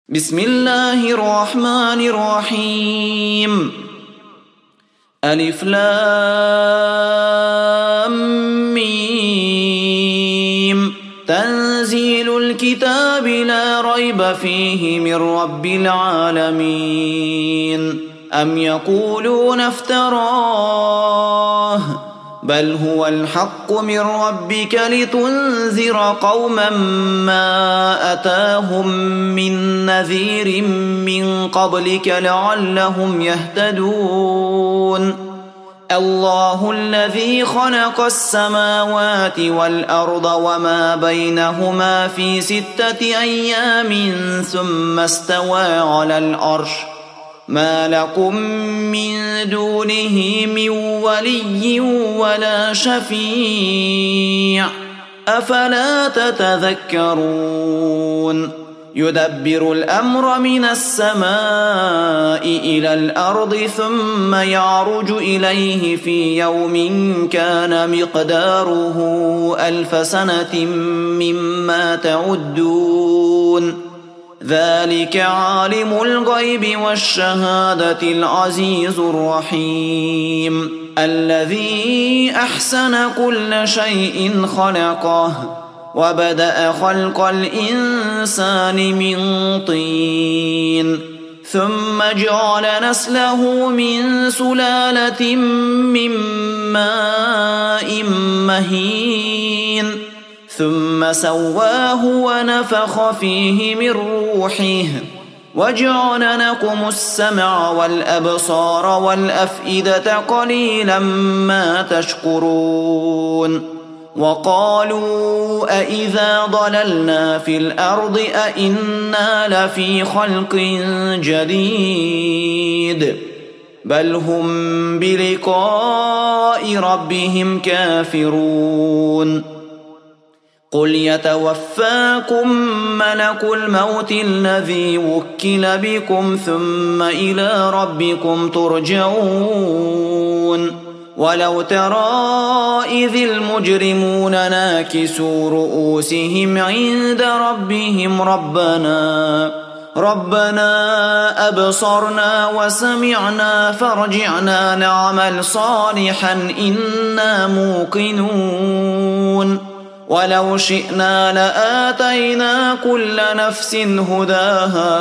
بسم الله الرحمن الرحيم. ألف لام ميم. تنزيل الكتاب لا ريب فيه من رب العالمين. أم يقولون افتراه بل هو الحق من ربك لتنذر قوما ما أتاهم من نذير من قبلك لعلهم يهتدون. الله الذي خلق السماوات والأرض وما بينهما في 6 أيام ثم استوى على العرش ما لكم من دونه من ولي ولا شفيع أفلا تتذكرون. يدبر الأمر من السماء إلى الأرض ثم يعرج إليه في يوم كان مقداره 1000 سنة مما تعدون. ذلك عالم الغيب والشهادة العزيز الرحيم. الذي أحسن كل شيء خلقه وبدأ خلق الإنسان من طين ثم جعل نسله من سلالة من ماء مهين ثم سواه ونفخ فيه من روحه وجعل لكم السمع والأبصار والأفئدة قليلا ما تشكرون. وقالوا أإذا ضللنا في الأرض أإنا لفي خلق جديد بل هم بلقاء ربهم كافرون. قل يتوفاكم ملك الموت الذي وكل بكم ثم إلى ربكم ترجعون. ولو ترى إذ المجرمون ناكسوا رؤوسهم عند ربهم ربنا أبصرنا وسمعنا فارجعنا نعمل صالحا إنا موقنون. ولو شئنا لآتينا كل نفس هداها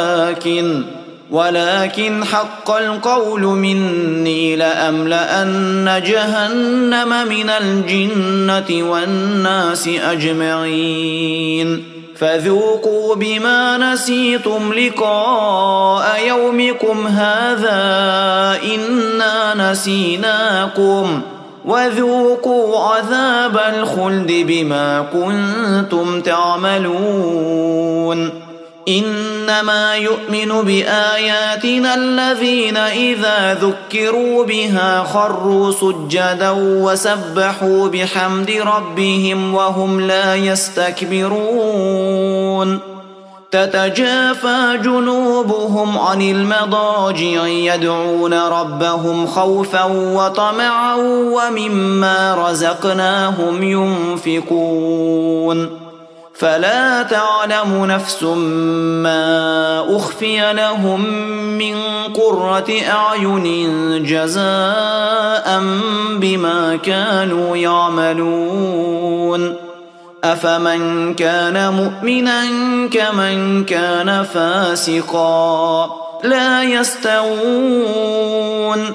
ولكن حق القول مني لأملأن جهنم من الجنة والناس أجمعين. فذوقوا بما نسيتم لقاء يومكم هذا إنا نسيناكم وذوقوا عذاب الخلد بما كنتم تعملون. إنما يؤمن بآياتنا الذين إذا ذكروا بها خروا سجدا وسبحوا بحمد ربهم وهم لا يستكبرون. تتجافى جنوبهم عن المضاجع يدعون ربهم خوفا وطمعا ومما رزقناهم ينفقون. فلا تعلم نفس ما أخفي لهم من قرة أعين جزاء بما كانوا يعملون. أفمن كان مؤمنا كمن كان فاسقا لا يستوون.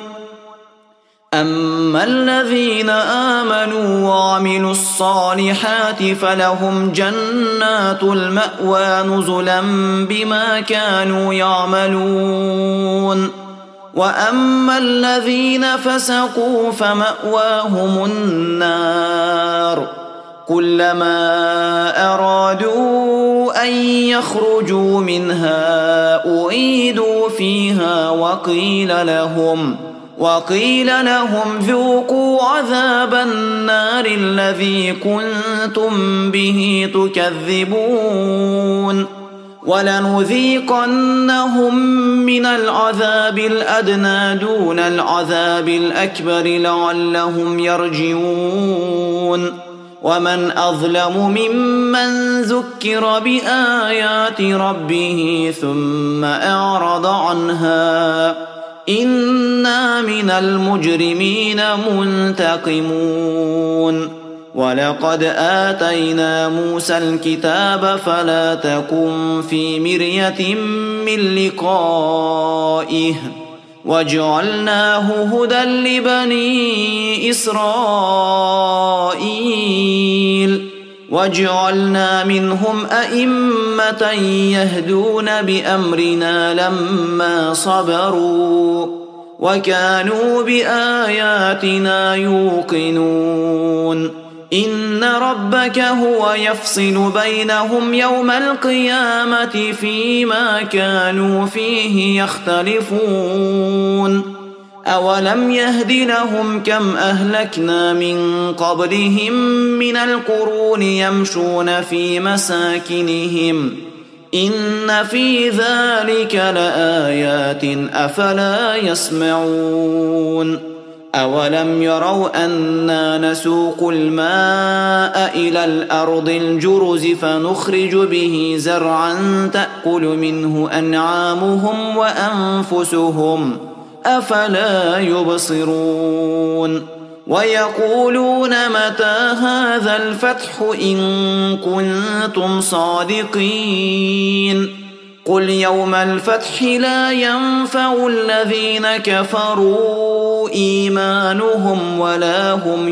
أما الذين آمنوا وعملوا الصالحات فلهم جنات المأوى نزلا بما كانوا يعملون. وأما الذين فسقوا فمأواهم النار كلما أرادوا أن يخرجوا منها أعيدوا فيها وقيل لهم ذوقوا عذاب النار الذي كنتم به تكذبون. ولنذيقنهم من العذاب الأدنى دون العذاب الأكبر لعلهم يرجعون. ومن أظلم ممن ذكر بآيات ربه ثم أعرض عنها إنا من المجرمين منتقمون ولقد آتينا موسى الكتاب فلا تكن في مرية من لقائه وجعلناه هدى لبني إسرائيل وجعلنا منهم أئمة يهدون بأمرنا لما صبروا وكانوا بآياتنا يوقنون إن ربك هو يفصل بينهم يوم القيامة فيما كانوا فيه يختلفون أولم يهد لهم كم أهلكنا من قبلهم من القرون يمشون في مساكنهم إن في ذلك لآيات أفلا يسمعون أولم يروا أنا نسوق الماء إلى الأرض الجرز فنخرج به زرعا تأكل منه أنعامهم وأنفسهم أفلا يبصرون ويقولون متى هذا الفتح إن كنتم صادقين قل يوم الفتح لا ينفع الذين كفروا إيمانهم ولا هم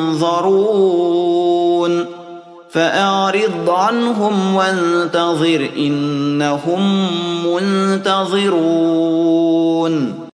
ينظرون فأعرض عنهم وانتظر إنهم منتظرون